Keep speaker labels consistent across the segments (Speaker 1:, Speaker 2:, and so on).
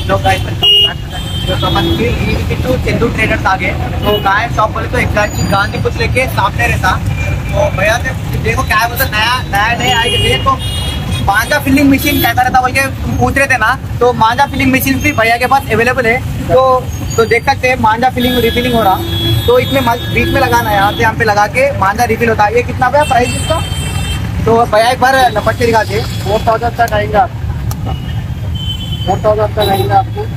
Speaker 1: लोग गाइस तो अपन to Chandu traders आगे तो गाय शॉप बोले तो एग्जैक्टली गांधी कुछ लेके सामने रहता। तो भैया से देखो क्या बोलते नया आएगा देखो मांझा फिलिंग मशीन कैसा रहता बोल के पूछ रहे थे ना। तो मांझा फिलिंग मशीन भी भैया के पास अवेलेबल है। तो देख सकते हैं मांझा फिलिंग रिफिलिंग हो रहा। तो इसमें बीच में लगाना है, यहाँ पे लगा के मांझा रिफिल होता है। ये कितना भैया प्राइस इसका? तो भैया एक बार लपट के दिखाते 4000 तक आएगा, 4000 तक आएगा आपको।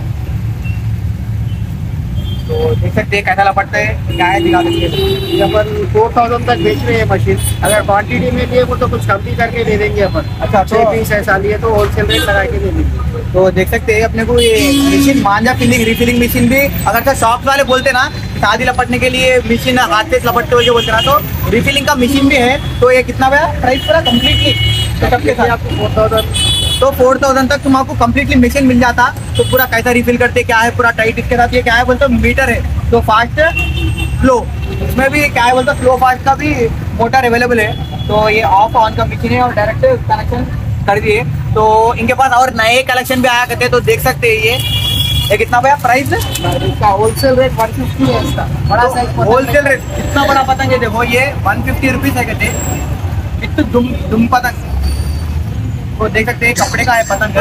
Speaker 1: तो देख सकते हैं कैसा लपटता है, क्या है दिखा देंगे। अपन 4000 तक बेच रहे हैं मशीन। अगर क्वांटिटी में लिए तो कुछ कम भी करके दे देंगे अपन। अच्छा 6 पीस ऐसा लिए तो होलसेल रेट लगा के दे देंगे। तो देख सकते हैं अपने को ये मशीन मांझा फिलिंग रिफिलिंग मशीन भी अगर तो शॉप वाले बोलते ना शादी लपटने के लिए मशीन हाथ से लपटते हुए बोलते ना, तो रिफिलिंग का मशीन भी है। तो ये कितना भैया प्राइस पूरा कम्प्लीटली सेटअप के साथ आपको 4000। तो 4000 तक तुम आपको कम्प्लीटली मशीन मिल जाता। तो पूरा कैसा रिफिल करते क्या है पूरा टाइट इसके साथ। ये क्या है बोलते मीटर है तो फास्ट स्लो, इसमें भी क्या है बोलते स्लो फास्ट का भी मोटर अवेलेबल है। तो ये ऑफ ऑन का मशीन है और डायरेक्ट कनेक्शन कर दिए। तो इनके पास और नए कलेक्शन भी आया करते हैं। तो देख सकते हैं ये कितना भैया प्राइस इसका? होलसेल रेट 150 है इसका। बड़ा साइज होलसेल रेट इतना बड़ा पतंग है देखो, ये 150 रुपीज है कहते इतना दुम पतंग। तो देख सकते हैं कपड़े का है पतंग,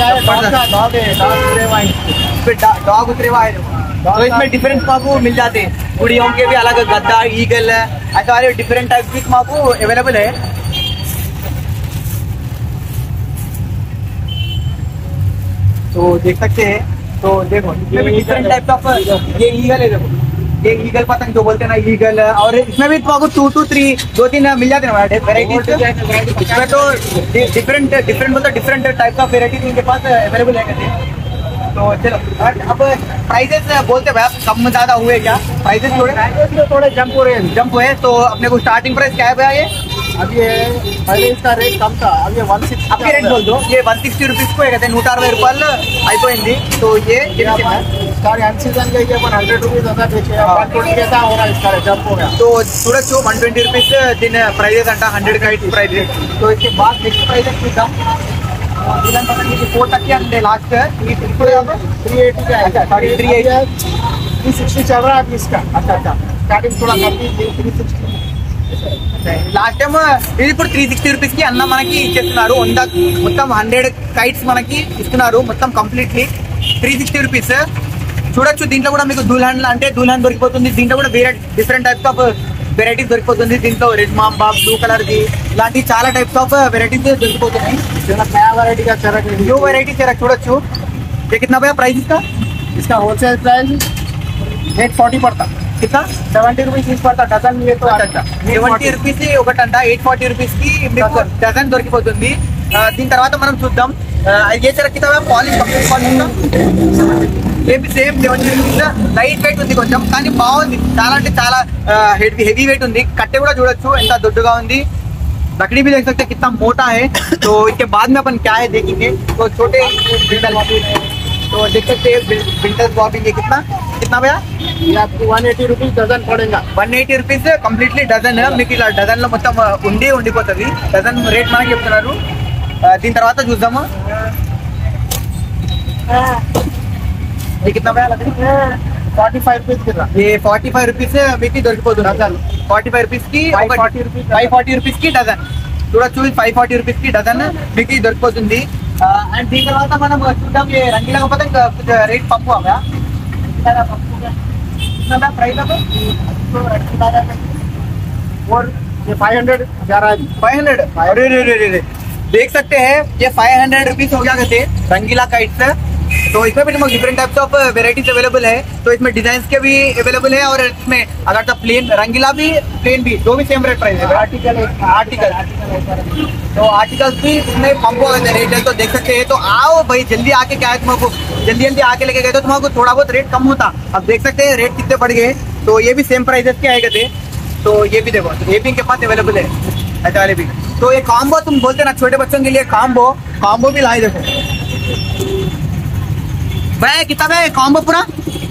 Speaker 1: डॉग उतरे हुआ है। तो इसमें डिफरेंट आपको मिल जाते हैं, गुड़ियों के भी अलग गद्दा ईगल ऐसे वाले डिफरेंट टाइप की आपको अवेलेबल है। तो देख सकते हैं। तो देखो इसमें भी डिफरेंट टाइप ऑफ ये ईगल है देखो, ये ईगल पतंग जो बोलते हैं ना ईगल। और इसमें भी आपको 2 to 3 2-3 मिल जाते हैं वेराइटीज। इसमें तो डिफरेंट बोलते डिफरेंट टाइप का वेराइटीज इनके पास अवेलेबल है कहते हैं। तो चलो अब प्राइजेस बोलते भाई कम ज्यादा हुए क्या? प्राइजेस थोड़े जंप हुए। तो अपने को स्टार्टिंग प्राइस क्या है भैया? ये अभी पहले इसका रेट कम था, अभी 160 आपके रेट बोल दो। ये 160 रुपीज को कहते हैं 160 రూపాయలు అయిపోయింది। तो ये सीजन के 100 रुपीज हो रहा इसका जंप हो गया। तो सूरज 120 रुपीज दिन प्राइजेस अंटा 100 का प्राइजेस। तो इसके बाद नेक्स्ट प्राइजेस చూద్దాం। इधर पता नहीं 4 तक के अंदर लास्ट 380 का है। सॉरी 360 चल रहा है इसका। अच्छा स्टार्टिंग थोड़ा कम 360 లాస్ట్ టైం ఇది ఇప్పుడు 360 రూపీస్ కి అన్న మనకి ఇచ్చేస్తున్నారు। మొత్తం 100 కైట్స్ మనకి ఇస్తున్నారు మొత్తం కంప్లీట్లీ 360 రూపీస్। చూడొచ్చు దీంట్లో కూడా మీకు దుల్హన్ అంటే దుల్హన్ దొరికిపోతుంది। దీంట్లో కూడా వేరే డిఫరెంట్ టైప్స్ ఆఫ్ వెరైటీస్ దొరికిపోతుంది। దీంట్లో రెడ్ మాంబా బ్లూ కలర్ ది ఇలాంటి చాలా టైప్స్ ఆఫ్ వెరైటీస్ దొరికిపోతున్నాయి। नया वैरायटी का चरक न्यू वैरायटी चरक చూడొచ్చు। ये कितना भैया प्राइस इसका होलसेल प्राइस 840 पड़ता। कितना 70 रुपीज पीस पड़ता डजन। ये तो अच्छा 70 रुपीస్ ఒకటంట 840 రూపీస్ కి మీకు డజన్ దొరికిపోతుంది। దీని తర్వాత మనం చూద్దాం ये चरक कितना పాలిష్ ये भी సేమ్ 70 రూపీస్ లైట్ వెయిట్ ఉంది కొంచెం కానీ బాగుంది చాలా అంటే చాలా హెవీ వెయిట్ ఉంది। కట్టె కూడా చూడొచ్చు ఎంత దొడ్డుగా ఉంది। लकड़ी भी देख सकते हैं कितना मोटा है। तो इसके बाद में अपन क्या है देखेंगे। तो छोटे बिल्डर तो देख सकते हैं बिल्डर बॉबिंग ये कितना भैया? ये आपको 180 रुपीज डजन पड़ेगा। 180 रुपीज कंप्लीटली डजन మీకు ఇలా డజన్ లో మొత్తం ఉండిపోతుంది। డజన్ రేట్ మనకి చెప్తున్నారు। దీని తర్వాత చూద్దాము ये कितना भैया लकड़ी 45 रुपीज की। ये 45 रुपीज మీకు దొరికిపోతుంది డజన్। 45 रुपीज की 540 रुपीज की డజన్ చూడొచ్చు। 540 रुपीज की డజన్ మీకు దొరికిపోతుంది। అండ్ దీని తర్వాత మనం చూద్దాం ये रंगीला का पतंग कुछ रेट कम हुआ क्या? कितना प्राइस है और ये 500 जा रहा है 500। अरे देख सकते हैं ये 500 रुपीज हो गया कहते रंगीला काइट्स। तो इसमें भी different types of varieties available है। तो इसमें डिजाइन के भी अवेलेबल है और इसमें अगर तो प्लेन रंगीला भी प्लेन भी दो भी सेम रेट प्राइस है। आर्टिकल तो आर्टिकल्स भी इसमें कम हो गए रेट है। तो देख सकते हैं। तो आओ भाई जल्दी आके क्या है तुमको जल्दी आके लेके गए तो तुमको थोड़ा बहुत रेट कम होता। अब देख सकते हैं रेट कितने बढ़ गए। तो ये भी सेम प्राइसेस के आएगा थे। तो ये भी देखो ये भी इनके पास अवेलेबल है ऐसे वाले भी। तो ये कॉम्बो तुम बोलते ना छोटे बच्चों के लिए कॉम्बो भी लाए देखो भाई कितना है कॉम्बो पूरा।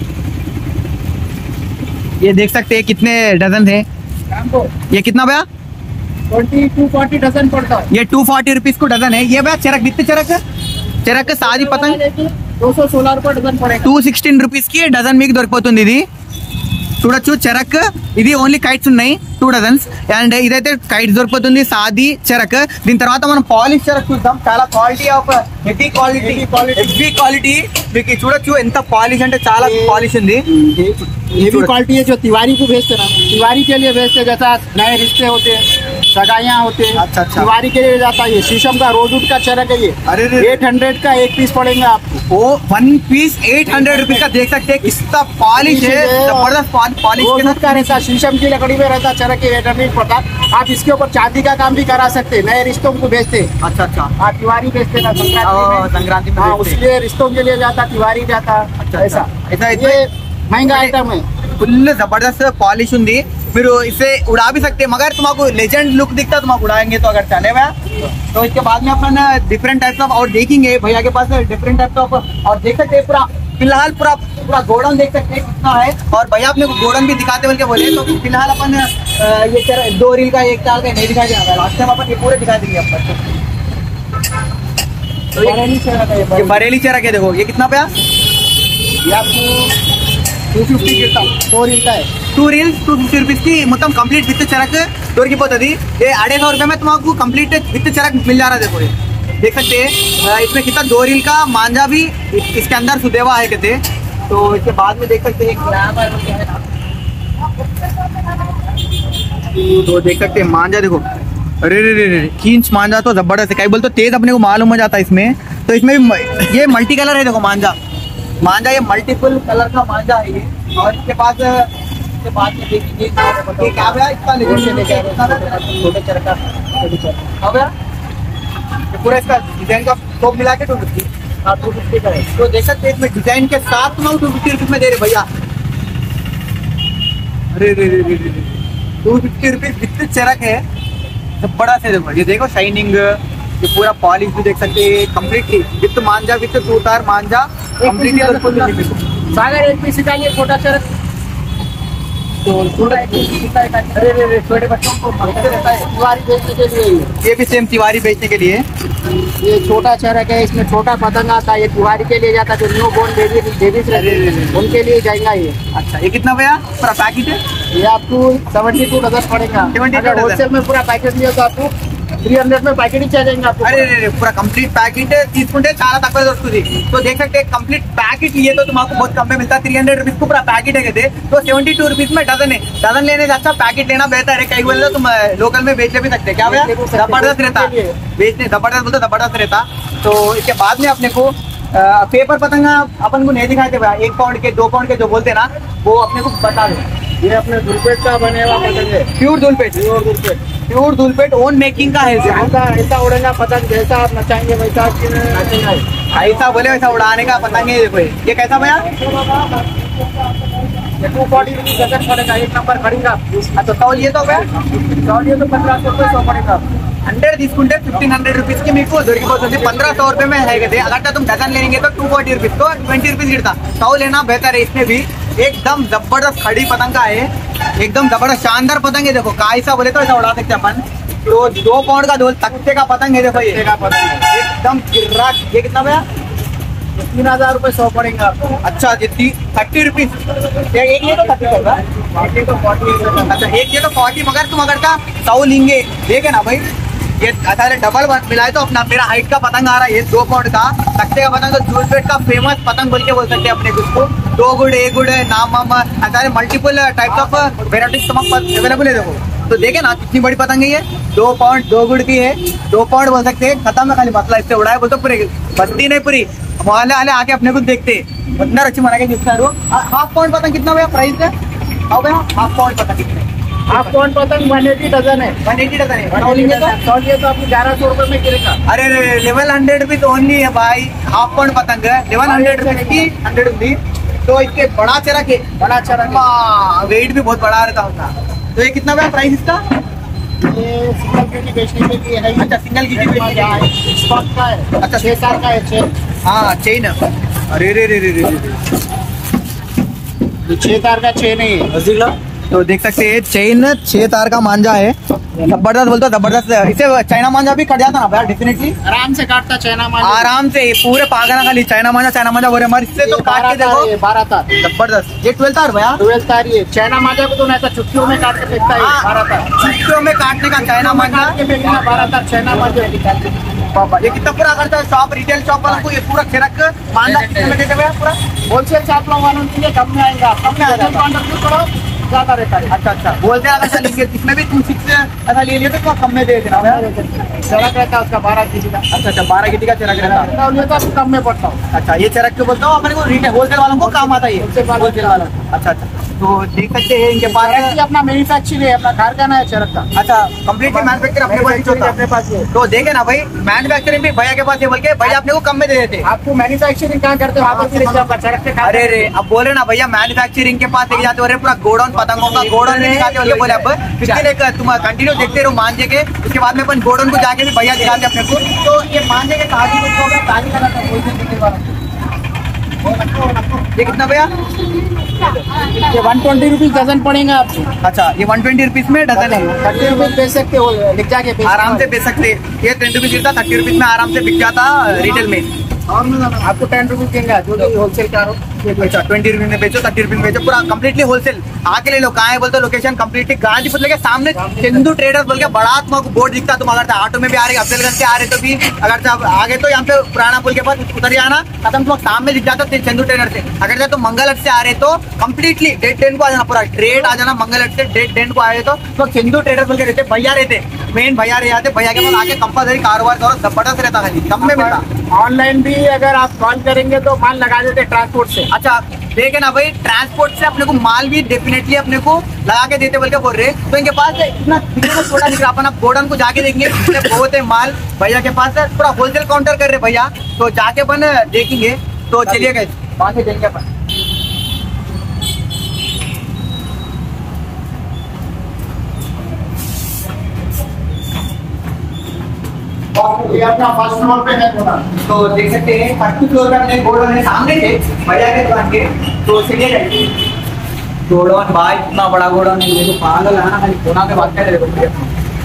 Speaker 1: ये देख सकते हैं कितने डजन थे। ये कितना भैया 240 डजन पड़ता है। ये 240 रुपीज को डजन है। ये भैया चरक कितने चरक शादी पतंग
Speaker 2: 216 डजन पड़ेगा।
Speaker 1: 216 రూపీస్ కి డజన్ మీకు దొరికిపోతుంది ఇది. చూడొచ్చు చెరక్, ఇది ఓన్లీ కైట్స్ ఉన్నాయి 2 డజన్స్. అండ్ ఇదైతే కైట్స్ దొరికిపోతుంది, సాది చెరక్. దీని తర్వాత మనం పాలిష్ చెరక్ చూద్దాం. చాలా క్వాలిటీ ఆఫ్ హెవీ క్వాలిటీ మీకు చూడొచ్చు. ఎంత పాలిష్ అంటే చాలా పాలిష్ ఉంది.
Speaker 2: हेवी क्वालिटी है जो तिवारी को भेजते ना, तिवारी के लिए भेजते, जैसा नए रिश्ते होते, सगाइयाँ होते,
Speaker 1: अच्छा।
Speaker 2: तिवारी के लिए जाता है। ये शीशम का रोजवुड का चरक है ये।
Speaker 1: अरे
Speaker 2: 800 का एक पीस पड़ेंगे आपको।
Speaker 1: वो 1 पीस 800 रुपीज का देख सकते हैं, कितना पॉलिश है, जबरदस्त पॉलिश
Speaker 2: रोजवुड का रहता, शीशम की लकड़ी में रहता, चरक 800 पड़ता। आप इसके ऊपर चांदी का काम भी करा सकते, नए रिश्तों को भेजते।
Speaker 1: अच्छा।
Speaker 2: आप तिवारी भेजते ना
Speaker 1: संक्रांति में,
Speaker 2: उसलिए रिश्तों के लिए जाता, तिवारी जाता। ऐसा ये महंगा आइटम है,
Speaker 1: फुल जबरदस्त पॉलिश ఉంది. మీరు इसे उड़ा भी सकते हैं, मगर तुम्हारा लेजेंड लुक दिखता है, तुम्हारा उड़ाएंगे तो अगर चले हुआ. तो इसके बाद में अपन डिफरेंट टाइप्स ऑफ और देखेंगे भैया के पास डिफरेंट टाइप्स ऑफ. और देख सकते हैं पूरा फिलहाल पूरा गोडाउन देख सकते हैं कितना है. और भैया अपने गोडाउन भी दिखाते बोल के बोले, तो फिलहाल अपन ये 2 रील का 1 साल का नहीं दिखाई देगा. लास्ट टाइम अपन ये पूरे दिखा देंगे अपन. तो ये बरेली चेहरा के देखो, ये कितना पे
Speaker 2: ये आपको 250 गिरता, 2 रील का है.
Speaker 1: 2 रील्स 250 रुपीज की మొత్తం కంప్లీట్ విత్ చరక్ దొరికిపోతుంది. ये 250 रुपये में तुमको कंप्लीट विथ चरक मिल जा रहा है. देखो ये देख सकते हैं, इसमें कितना 2 रील का मांझा भी इसके अंदर सुदेवा है कहते. तो इसके बाद में देख सकते हैं तो देख सकते हैं मांझा देखो. अरे खींच मांझा तो जबरदस्त है. कई बोल तो तेज अपने को मालूम हो जाता है इसमें. तो इसमें ये मल्टी कलर है. देखो मांझा ये मल्टीपल कलर का मांझा है ये. और इसके बाद में देखिए ये क्या है, इसका छोटे चरक का अब ये पूरा इसका डिजाइन का टॉप मिला के 250 का है. तो देख सकते हैं इसमें डिजाइन के साथ 250 रुपीज में दे रहे भैया. अरे 250 रुपीज विथ चरक है, बड़ा से. देखो ये देखो शाइनिंग, ये पूरा पॉलिश भी देख सकते हैं कंप्लीटली विथ मांझा, विथ 2 तार मांझा कंप्लीटली.
Speaker 2: सागर एक पीस निकालिए छोटा चरक. तो छोटे बच्चों को रहता है तिवारी बेचने के लिए.
Speaker 1: ये भी सेम तिवारी बेचने के लिए.
Speaker 2: ये छोटा चरक है, इसमें छोटा पतंग आता है. ये तिवारी के लिए जाता है, जो न्यू बोर्न बेबीज उनके लिए जाएगा ये.
Speaker 1: अच्छा, ये कितना भैया पूरा पैकेट है?
Speaker 2: ये आपको 72 डजन पड़ेगा.
Speaker 1: 72
Speaker 2: होलसेल में पूरा पैकेट लिया तो आपको 300 में पैकेट ही चाहिए आपको.
Speaker 1: अरे पूरा कंप्लीट पैकेट తీసుకుంటే చాలా తక్కువ దొరుకుతుంది. तो देख सकते हैं कंप्लीट पैकेट लिए तो तुमको बहुत कम में मिलता है. 300 रुपीज को पूरा पैकेट है कहते. तो 72 रुपीज में डजन है. डजन लेने से अच्छा पैकेट लेना बेहतर है. कई बोले तो तुम लोकल में बेच भी सकते हैं. क्या भैया जबरदस्त रहता बेचने, जबरदस्त बोलते जबरदस्त रहता. तो इसके बाद में अपने को पेपर पतंगा अपन को नहीं दिखाते भैया. 1 पाउंड के 2 पाउंड के जो बोलते ना, वो अपने को बता दो.
Speaker 2: ये अपने दुलपेट का बने हुआ पतंग है.
Speaker 1: प्योर दुलपेट ओन मेकिंग का है.
Speaker 2: ऐसा उड़ेगा पतंग, जैसा आप नचाएंगे वैसा नचेगा.
Speaker 1: ऐसा बोले वैसा उड़ाने का पतंग है. देखो ये कैसा भैया?
Speaker 2: 240 रुपीज डजन पड़ेगा. 1 नंबर खरीदा.
Speaker 1: अच्छा, तौलिए तो भैया
Speaker 2: 1500 रुपये 100 पड़ेगा.
Speaker 1: 100 తీసుకుంటే 1500 रुपीज की మీకు దొరికిపోతుంది. 1500 रुपये में है कहते. अगर तुम डजन लेंगे तो 240 रुपीज को 20 रुपीज गिरता. तौ लेना बेहतर है. इसमें भी एकदम जबरदस्त खड़ी पतंग का है, एकदम जबरदस्त शानदार पतंग है. देखो कैसा बोले तो ऐसा उड़ा सकते अपन. तो 2 पाउंड का दो तख्ते का पतंग है. देखो ये एकदम गिर्रा. ये कितना भैया?
Speaker 2: 3000 रुपये 100 पड़ेगा आपको.
Speaker 1: अच्छा, ये 30 रुपीज. एक ये तो 30 होगा. अच्छा, एक ये तो 40. मगर तुम अगर का 100 लेंगे देखे ना भाई, ये अच्छा डबल मिलाए तो अपना मेरा हाइट का पतंग आ रहा है. ये 2 पाउंड का तख्ते का पतंग, तो दुलपेट का फेमस पतंग बोल के बोल सकते हैं अपने उसको. 2 गुड़ 1 गुड़ नाम अच्छा multiple types of varieties available है. देखो तो देखे ना कितनी बड़ी पतंग है ये. 2 पाउंड 2 गुड़ की है. 2 पाउंड बोल सकते हैं. खत्म है खाली मसला. इससे उड़ाए बोलते पूरे बस्ती नहीं पूरी मोहल्ले वाले आके अपने को देखते अंदर अच्छी मना के दिखता. हाफ पाउंड पतंग कितना भैया प्राइस है? अब भैया हाफ पाउंड पतंग कितने?
Speaker 2: हाफ पाउंड पतंग 180 डजन है.
Speaker 1: 180 डजन है.
Speaker 2: तो आपको 1100 रुपये में गिरेगा.
Speaker 1: अरे 1100 रुपीज ओनली है भाई. हाफ पाउंड पतंग 1100 रुपीज की 100 रुपीज. तो इसके बड़ा चरक है. वेट भी बहुत बड़ा रहता होता. तो ये कितना भैया प्राइस इसका?
Speaker 2: ये सिंगल गिटी बेचने के लिए है.
Speaker 1: अच्छा, सिंगल गिटी बेचने का है.
Speaker 2: स्टॉक का है.
Speaker 1: अच्छा,
Speaker 2: 6 साल का है.
Speaker 1: हाँ चेन. अरे
Speaker 2: 6 तार का चेन नहीं है.
Speaker 1: तो देख सकते हैं चेन 6 तार का मांझा है, जबरदस्त बोलते जबरदस्त। इसे चाइना मांझा भी कट जाता ना भैया डेफिनेटली,
Speaker 2: आराम से काटता चाइना मांझा,
Speaker 1: आराम से पूरे पागना खाली चाइना मांझा बोले मर इससे तो काट के देखो
Speaker 2: 12 तार
Speaker 1: जबरदस्त। ये 12 तार भैया,
Speaker 2: 12 तार ये चाइना मांझा को तो नहीं ऐसा चुटकियों में काट के फेंकता है 12 तार,
Speaker 1: चुटकियों में काटने का चाइना मांझा
Speaker 2: काट के फेंकना 12 तार चाइना मांझा।
Speaker 1: पापा ये कितना पूरा करता है शॉप, रिटेल शॉप वालों को ये पूरा छिड़क मांझा कितने में देते भैया पूरा?
Speaker 2: होलसेल शॉप वालों के लिए कम में आएगा, कम में आएगा, ज्यादा रहता है।
Speaker 1: अच्छा अच्छा बोलते हैं अगर लेंगे इसमें भी 26 ऐसा ले लिए तो कम में दे देना भैया।
Speaker 2: चरक रहता है उसका 12 केजी का।
Speaker 1: अच्छा अच्छा 12 गिटी का चरक रहता है,
Speaker 2: तो कम में पड़ता हूँ।
Speaker 1: अच्छा ये चरक के बोलता हूँ अपने को रिटेल होलसेल वालों को काम आता है ये होलसेल वालों। अच्छा अच्छा तो देख सकते हैं इनके पास
Speaker 2: अपना मैन्युफैक्चरिंग है, अपना कारखाना है चरक का।
Speaker 1: अच्छा कंप्लीटली मैन्युफैक्चर अपने पास है। तो देखे ना भाई मैन्युफैक्चरिंग भी भैया के पास है, बोल के भैया अपने को कम में दे देते।
Speaker 2: आपको मैन्युफैक्चरिंग कहाँ करते हो? चरक से।
Speaker 1: अरे रे अब बोले ना भैया मैन्युफैक्चरिंग के पास लेके जाते हो, पूरा गोडाउन पतंगों का गोडाउन में दिखाते हो बोले। अब फिर तुम कंटिन्यू देखते रहो मांझे के, उसके बाद में अपन गोडाउन को जाके भी भैया दिखाते अपने को। तो ये मांझे के ताजी करना था ये कितना भैया?
Speaker 2: ये 120 रुपीज डजन पड़ेगा आपको।
Speaker 1: अच्छा ये 120 रुपीज में डजन है,
Speaker 2: 30 रुपीज बेच सकते हो, लिख जाके
Speaker 1: आराम से बेच सकते। ये 10 रुपीज मिलता, 30 रुपीज में आराम से बिक जाता रिटेल में।
Speaker 2: आपको 10 रुपीज देंगे जो होलसेल का।
Speaker 1: अच्छा 20 रुपीज में बेचो, 30 रुपीज में बेचो, पूरा कंप्लीटली होलसेल। आके ले लो, कहाँ है बोलते लोकेशन कंप्लीटली गाजीपुर लेके सामने चंदू ट्रेडर्स बोल के बड़ा तुमको बोर्ड दिखता। तुम अगर ऑटो में भी आ रहे अफजलगंज से आ रहे तो भी अगर आगे तो यहाँ पे पुराना पुल के पास उतर जाना, खत्म तुम सामने दिख जाता चंदू ट्रेडर से। अगर तुम मंगल हट से आ रहे तो कंप्लीटली डेट 10 को आ जाना, पूरा ट्रेड आ जाना मंगल हट से डेट 10 को आए तो चंदू ट्रेडर्स बोल के रहते भैया रहते, मेन भैया रह जाते। भैया के पास आके कंपलसरी कारोबार करो, जबरदस्त रहता खाली कम में मिलता।
Speaker 2: ऑनलाइन भी अगर आप कॉल करेंगे तो माल लगा देते ट्रांसपोर्ट से।
Speaker 1: अच्छा देखे ना भाई ट्रांसपोर्ट से अपने को माल भी डेफिनेटली अपने को लगा के देते बोल के बोल रहे। तो इनके पास इतना छोटा दिख रहा, अपन आप गोडाउन को जाके देखेंगे बहुत है माल भैया के पास, पूरा होलसेल काउंटर कर रहे भैया। तो जाके अपन देखेंगे। तो चलिए गए वहां से देंगे अपन।
Speaker 2: ये अपना फर्स्ट फ्लोर पे है गोडाउन।
Speaker 1: तो देख सकते हैं फर्स्ट फ्लोर पे अपने गोडाउन है सामने से भैया के दुकान के। तो चलिए जाइए गोडाउन भाई, इतना बड़ा गोडाउन है, देखो पागल है ना, खाली कोना पे बात कर रहे हो।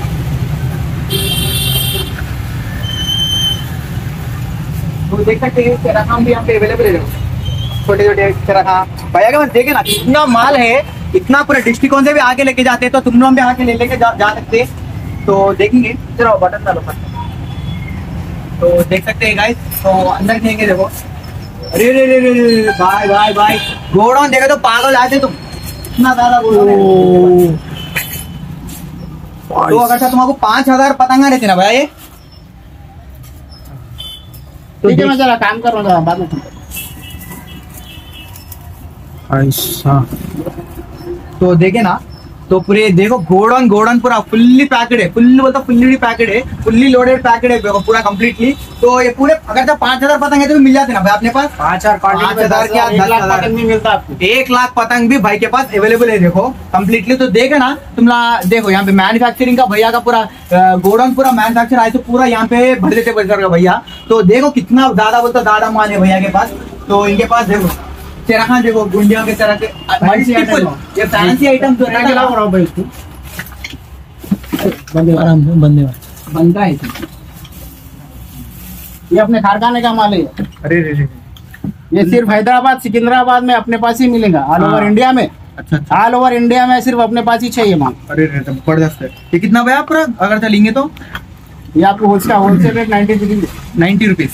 Speaker 1: तो देख सकते हैं चरखा भी यहाँ पे अवेलेबल है, छोटे छोटे चरखा भैया के पास। देखे ना इतना माल है, इतना पूरे दृष्टिकोण से भी आगे लेके जाते तो तुम लोग भी आके लेके जा सकते। तो देखेंगे चलो बटन डालो। तो देख सकते हैं गाइस, तो अंदर देखेंगे देखो। अरे रे रे रे भाई भाई भाई गोडाउन देखे तो पागल आते तुम, इतना ज्यादा गोडाउन है। तो अगर तुमको 5000 पतंगा रहते ना भाई, तो
Speaker 2: ठीक है मैं जरा काम कर रहा हूँ बाद में।
Speaker 1: अच्छा तो देखे ना, तो पूरे देखो गोडाउन पूरा फुल्ली पैकेड है, फुल्ली पैकेड है, फुल्ली लोडेड पैकेड है पूरा कंप्लीटली। तो ये पूरे अगर तो 5000 पतंग है तो भी मिल जाते ना भाई अपने पास।
Speaker 2: 5000
Speaker 1: क्या
Speaker 2: 10,00,000 पतंग भी मिलता आपको।
Speaker 1: 1 लाख पतंग भी भाई के पास अवेलेबल है देखो कंप्लीटली। तो देखे ना तुम देखो यहाँ पे मैन्युफैक्चरिंग का भैया का पूरा गोडाउन पूरा मैन्युफैक्चर आए तो पूरा यहाँ पे भर देते भैया। तो देखो कितना ज्यादा बोलता दादा माल है भैया के पास। तो इनके पास देखो चरखा देखो, गुंडियों के तरह के मल्टीपल ये फैंसी आइटम जो है बनता है।
Speaker 2: ये अपने कारखाने का माल है।
Speaker 1: अरे
Speaker 2: ये सिर्फ हैदराबाद सिकंदराबाद में अपने पास ही मिलेगा, ऑल ओवर इंडिया में।
Speaker 1: अच्छा
Speaker 2: ऑल ओवर इंडिया में सिर्फ अपने पास ही चाहिए माल।
Speaker 1: अरे जबरदस्त है। ये कितना भैया पूरा अगर चलेंगे तो?
Speaker 2: ये आपको wholesale rate 90 rupees.
Speaker 1: 90 rupees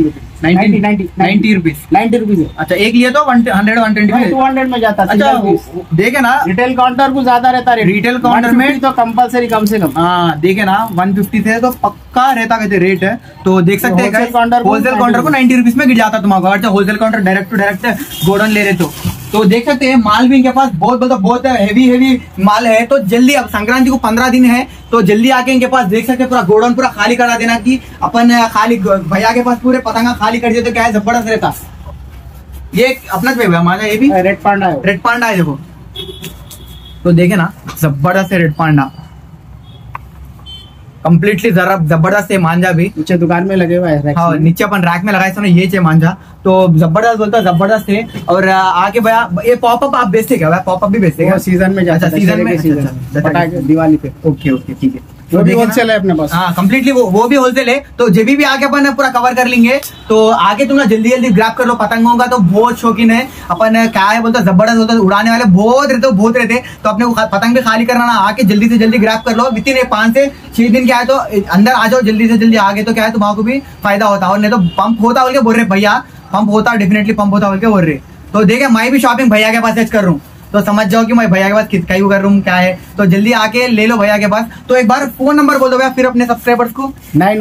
Speaker 1: 90 rupees
Speaker 2: 90 rupees है।
Speaker 1: अच्छा एक लिए तो 100 120
Speaker 2: 200 में जाता है।
Speaker 1: अच्छा देखे ना
Speaker 2: रिटेल काउंटर को ज्यादा रहता है,
Speaker 1: रिटेल काउंटर में
Speaker 2: तो कंपलसरी कम से कम।
Speaker 1: हाँ देखे ना 150 से तो पक्का रहता कहते रेट है। तो देख सकते हैं होलसेल काउंटर को 90 रुपीज में गिर जाता तुम्हारा अगर wholesale counter direct to direct godown ले रहे तो देख सकते हैं माल भी इनके पास बहुत हेवी माल है। तो जल्दी अब संक्रांति को 15 दिन है तो जल्दी आके इनके पास देख सकते हैं पूरा गोडाउन पूरा खाली करा देना कि अपन खाली भैया के पास पूरे पतंगा खाली कर दिए तो क्या है जबरदस्त रहता। ये अपना हमारा ये भी
Speaker 2: रेड पांडा
Speaker 1: है देखो। तो देखे ना जबरदस्त है रेड पांडा कम्प्लीटली जरा जबरदस्त है मांझा भी।
Speaker 2: नीचे दुकान में लगे हुए हैं।
Speaker 1: हाँ, नीचे अपन रैक में लगाए थे ये मांझा, तो जबरदस्त बोलता जबरदस्त है। और आगे भैया ये पॉपअप आप बेचते क्या भैया? पॉपअप भी बेचते क्या?
Speaker 2: सीजन में जाता है,
Speaker 1: सीजन में,
Speaker 2: पटाखे दिवाली पे।
Speaker 1: ओके ओके ठीक है,
Speaker 2: वो भी होलसेल है अपने पास।
Speaker 1: हाँ कम्प्लीटली वो भी होलसेल है। तो जब भी आगे अपन पूरा कवर कर लेंगे, तो आगे तुम ना जल्दी जल्दी ग्रैब कर लो। पतंगों का तो बहुत शौकीन है अपन, क्या है बोलता जबरदस्त होता है, उड़ाने वाले बहुत रहते। तो अपने पतंग भी खाली करना ना, आके जल्दी से जल्दी ग्रैब कर लो। विद इन 5 से 6 दिन क्या है तो अंदर आ जाओ जल्दी से जल्दी आगे, तो क्या है तुम्हारा को भी फायदा होता है। और नहीं तो पंप होता बोल के बोल रहे भैया, पंप होता डेफिनेटली पंप होता बोल के बोल रहे। तो देखे मैं भी शॉपिंग भैया के पास कर रहा हूँ, तो समझ जाओ कि मैं भैया के पास किसका ही कर रहा हूँ क्या है। तो जल्दी आके ले लो भैया के पास। तो एक बार फोन नंबर बोल दो भैया फिर अपने सब्सक्राइबर्स को।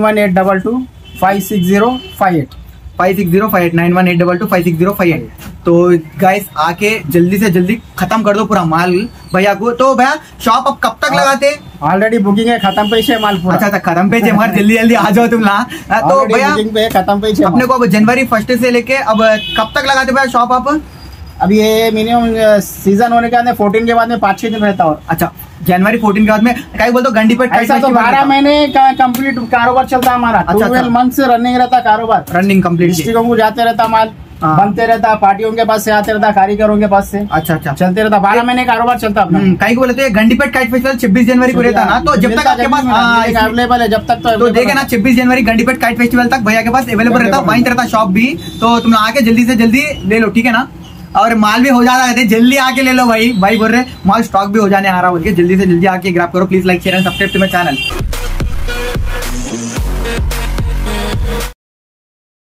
Speaker 2: 9182256058
Speaker 1: 56058 9182256058। तो गाइस आके जल्दी से जल्दी खत्म कर दो पूरा माल भैया को। तो भैया शॉप अब कब तक लगाते?
Speaker 2: ऑलरेडी बुकिंग है, खत्म पे है माल पूरा।
Speaker 1: अच्छा खत्म पे मगर जल्दी जल्दी आ जाओ तुम ला। तो भैया
Speaker 2: बुकिंग पे खत्म पे
Speaker 1: अपने को अब जनवरी 1 से लेके अब कब तक लगाते भैया शॉप आप?
Speaker 2: अब ये मिनिमम सीजन होने के बाद 14 के बाद में 5-6 दिन रहता है।
Speaker 1: अच्छा जनवरी 14 के बाद में कहीं बोलते गंडी पे
Speaker 2: ऐसा तो 12 महीने का कंप्लीट कारोबार चलता है हमारा। 12 मंथ से रनिंग रहता कारोबार,
Speaker 1: रनिंग कंप्लीट।
Speaker 2: डिस्ट्रिक्टों को जाते रहता माल, बनते रहता, पार्टियों के पास से आते रहता, कारीगरों के पास से।
Speaker 1: अच्छा
Speaker 2: चलते रहता, 12 महीने कारोबार चलता अपना।
Speaker 1: कहीं को बोलते गंडीपेट काइट फेस्टिवल 26 जनवरी को रहता ना, तो जब तक आपके पास
Speaker 2: अवेलेबल है, जब तक
Speaker 1: तो देखे ना 26 जनवरी गंडीपेट काइट फेस्टिवल तक भैया के पास अवेलेबल रहता, वहीं रहता शॉप भी। तो तुम आके जल्दी से जल्दी ले लो, ठीक है ना। और माल भी हो जाता है, जल्दी आके ले लो भाई बोल रहे माल स्टॉक भी हो जाने आ रहा है बोल के, जल्दी से जल्दी आके ग्रैब करो। Please like share and subscribe to my channel.